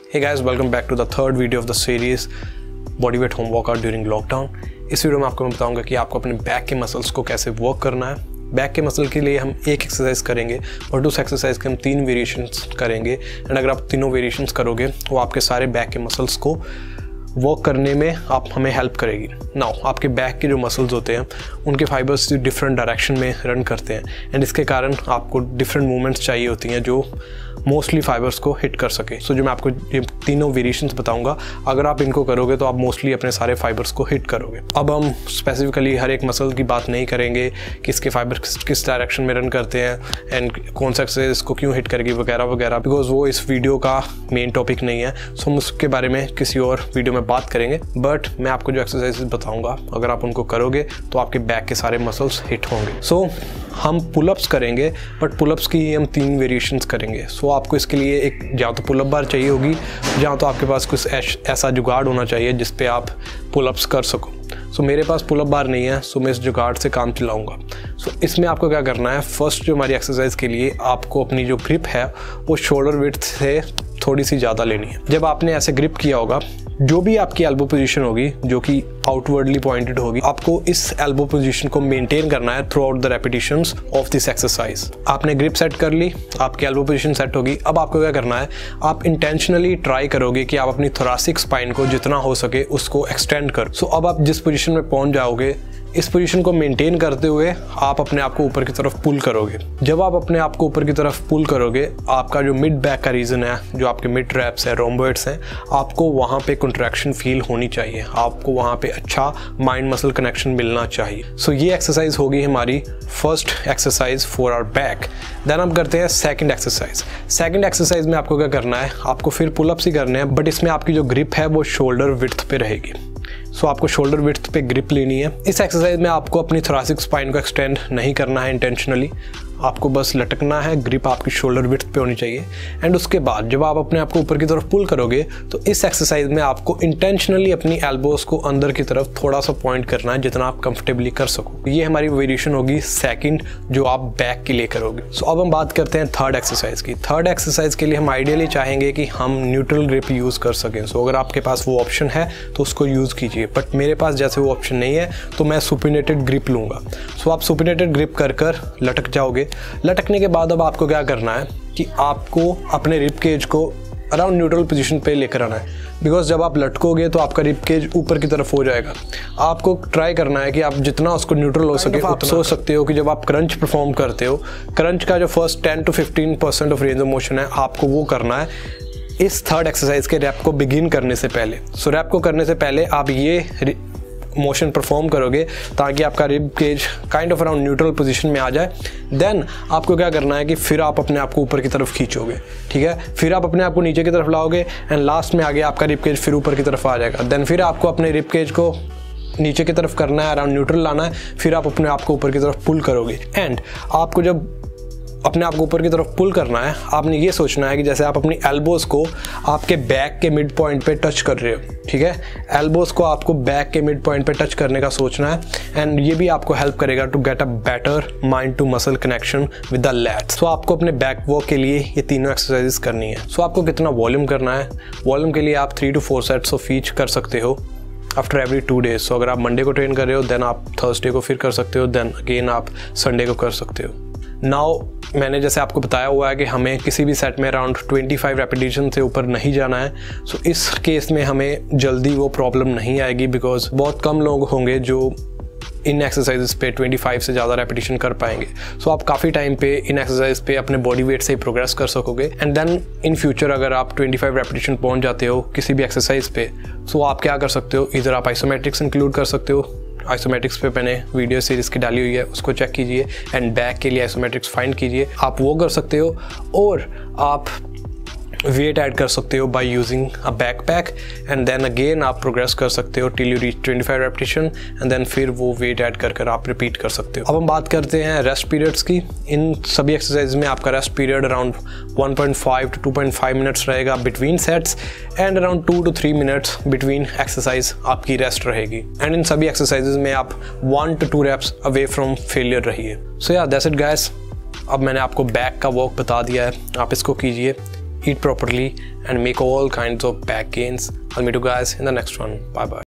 Hey guys, welcome back to the third video of the series body weight home workout during lockdown. इस video में आपको मैं बताऊंगा कि आपको अपने बैक के मसल्स को कैसे वर्क करना है। बैक के मसल के लिए हम एक एक्सरसाइज करेंगे और उस एक्सरसाइज के हम 3 वेरिएशंस करेंगे। एंड अगर आप तीनों वेरिएशंस करोगे वो आपके सारे बैक के मसल्स को वर्क करने में हमें हेल्प करेगी। नाउ आपके बैक के जो मसल्स होते हैं उनके फाइबर्स डिफरेंट डायरेक्शन में रन करते हैं एंड इसके कारण आपको डिफरेंट मूवमेंट्स चाहिए होती हैं जो मोस्टली फाइबर्स को हिट कर सके। सो जो मैं आपको ये तीनों वेरिएशंस बताऊंगा, अगर आप इनको करोगे तो आप मोस्टली अपने सारे फाइबर्स को हिट करोगे। अब हम स्पेसिफिकली हर एक मसल की बात नहीं करेंगे कि इसके फाइबर्स किस डायरेक्शन में रन करते हैं एंड कौन सा एक्सरसाइज इसको क्यों हिट करेगी वगैरह वगैरह, बिकॉज वो इस वीडियो का मेन टॉपिक नहीं है। सो हम उसके बारे में किसी और वीडियो में बात करेंगे। बट मैं आपको जो एक्सरसाइज बताऊँगा अगर आप उनको करोगे तो आपके बैक के सारे मसल्स हिट होंगे। सो हम पुलअप्स करेंगे, बट पुलअप्स की हम 3 वेरिएशंस करेंगे। सो आपको इसके लिए एक या तो पुलअप बार चाहिए होगी, या तो आपके पास कुछ ऐसा जुगाड़ होना चाहिए जिस पे आप पुलअप्स कर सको। सो मेरे पास पुलअप बार नहीं है, सो मैं इस जुगाड़ से काम चलाऊंगा। सो इसमें आपको क्या करना है, फर्स्ट जो हमारी एक्सरसाइज के लिए आपको अपनी जो ग्रिप है वो शोल्डर विड्थ से थोड़ी सी ज़्यादा लेनी है। जब आपने ऐसे ग्रिप किया होगा, जो भी आपकी एल्बो पोजीशन होगी जो कि आउटवर्डली पॉइंटेड होगी, आपको इस एल्बो पोजीशन को मेंटेन करना है throughout the repetitions of this exercise. आपने ग्रिप सेट कर ली, आपकी एल्बो पोजीशन सेट होगी। अब आपको क्या करना है, आप इंटेंशनली ट्राई करोगे कि आप अपनी थोरैसिक स्पाइन को जितना हो सके उसको एक्सटेंड करो। सो अब आप जिस पोजीशन में पहुंच जाओगे, इस पोजीशन को मेंटेन करते हुए आप अपने आप को ऊपर की तरफ पुल करोगे। जब आप अपने आप को ऊपर की तरफ पुल करोगे, आपका जो मिड बैक का रीजन है, जो आपके मिड ट्रैप्स है, रोम्बोइड्स हैं, आपको वहाँ पे कंट्रैक्शन फील होनी चाहिए। आपको वहाँ पे अच्छा माइंड मसल कनेक्शन मिलना चाहिए। सो ये एक्सरसाइज होगी हमारी first exercise for our back. Then हम करते हैं सेकंड एक्सरसाइज। सेकंड एक्सरसाइज में आपको क्या करना है, आपको फिर पुलअप्स ही करने हैं, बट इसमें आपकी जो ग्रिप है वो शोल्डर विड्थ पे रहेगी। सो आपको शोल्डर विड्थ पे ग्रिप लेनी है। इस एक्सरसाइज में आपको अपनी थोरैसिक स्पाइन को एक्सटेंड नहीं करना है इंटेंशनली, आपको बस लटकना है। ग्रिप आपकी शोल्डर विड्थ पे होनी चाहिए। एंड उसके बाद जब आप अपने आप को ऊपर की तरफ पुल करोगे तो इस एक्सरसाइज में आपको इंटेंशनली अपनी एल्बोस को अंदर की तरफ थोड़ा सा पॉइंट करना है, जितना आप कंफर्टेबली कर सको। ये हमारी वेरिएशन होगी सेकंड, जो आप बैक के लिए करोगे। सो अब हम बात करते हैं थर्ड एक्सरसाइज की। थर्ड एक्सरसाइज के लिए हम आइडियली चाहेंगे कि हम न्यूट्रल ग्रिप यूज़ कर सकें। सो अगर आपके पास वो ऑप्शन है तो उसको यूज़ कीजिए, बट मेरे पास जैसे वो ऑप्शन नहीं है तो मैं सुपिनेटेड ग्रिप लूँगा। सो आप सुपिनेटेड ग्रिप कर लटक जाओगे। लटकने के बाद अब आपको क्या करना है कि आपको अपने रिब केज को अराउंड न्यूट्रल पोजीशन पे लेकर आना है, बिकॉज जब आप लटकोगे तो आपका रिब केज ऊपर की तरफ हो जाएगा। आपको ट्राई करना है कि आप जितना उसको न्यूट्रल हो सके। आप सोच सकते हो कि जब आप क्रंच परफॉर्म करते हो, क्रंच का जो first 10 to 15% of range of motion है, आपको वो करना है इस थर्ड एक्सरसाइज के रैप को बिगिन करने से पहले। सो रैप को करने से पहले आप ये मोशन परफॉर्म करोगे ताकि आपका rib cage kind of around neutral position में आ जाए। देन आपको क्या करना है कि फिर आप अपने आप को ऊपर की तरफ खींचोगे, ठीक है। फिर आप अपने आप को नीचे की तरफ लाओगे एंड लास्ट में आगे आपका रिब केज फिर ऊपर की तरफ आ जाएगा। देन फिर आपको अपने रिब केज को नीचे की तरफ करना है, अराउंड न्यूट्रल लाना है, फिर आप अपने आप को ऊपर की तरफ पुल करोगे। एंड आपको जब अपने आप को ऊपर की तरफ पुल करना है, आपने ये सोचना है कि जैसे आप अपनी एल्बोस को आपके बैक के मिड पॉइंट पे टच कर रहे हो, ठीक है। एल्बोस को आपको बैक के मिड पॉइंट पे टच करने का सोचना है एंड ये भी आपको हेल्प करेगा to get a better mind to muscle connection with the lats. So आपको अपने बैक वर्क के लिए ये तीनों एक्सरसाइजेस करनी है। सो आपको कितना वॉल्यूम करना है, वॉल्यूम के लिए आप 3 to 4 सेट्स ऑफ ईच कर सकते हो आफ्टर एवरी 2 days। सो अगर आप मंडे को ट्रेन कर रहे हो, देन आप थर्सडे को फिर कर सकते हो, देन अगेन आप संडे को कर सकते हो। नाउ मैंने जैसे आपको बताया हुआ है कि हमें किसी भी सेट में अराउंड 25 रेपिटेशन से ऊपर नहीं जाना है। सो इस केस में हमें जल्दी वो प्रॉब्लम नहीं आएगी, बिकॉज बहुत कम लोग होंगे जो इन एक्सरसाइजेस पे 25 से ज़्यादा रेपिटेशन कर पाएंगे। सो आप काफ़ी टाइम पे इन एक्सरसाइज पे अपने बॉडी वेट से ही प्रोग्रेस कर सकोगे। एंड देन इन फ्यूचर अगर आप 25 रेपिटेशन पहुंच जाते हो किसी भी एक्सरसाइज पे, सो आप क्या कर सकते हो, इधर आप आइसोमेट्रिक्स इंक्लूड कर सकते हो। आइसोमेट्रिक्स पे मैंने वीडियो सीरीज़ की डाली हुई है, उसको चेक कीजिए एंड बैक के लिए आइसोमेट्रिक्स फाइंड कीजिए, आप वो कर सकते हो। और आप वेट ऐड कर सकते हो by using a backpack and then again आप प्रोग्रेस कर सकते हो till you reach 25 repetition and then फिर वो वेट ऐड कर आप रिपीट कर सकते हो। अब हम बात करते हैं रेस्ट पीरियड्स की। इन सभी एक्सरसाइज में आपका rest period around 1.5 to 2.5 minutes रहेगा between sets and around 2 to 3 minutes between exercise आपकी रेस्ट रहेगी। एंड इन सभी एक्सरसाइजेज में आप 1 to 2 reps away from failure रहिए। सो या दैट्स इट गाइस। अब मैंने आपको बैक का वर्क बता दिया है, आप इसको कीजिए। eat properly, and make all kinds of back gains. I'll meet you guys in the next one. Bye bye.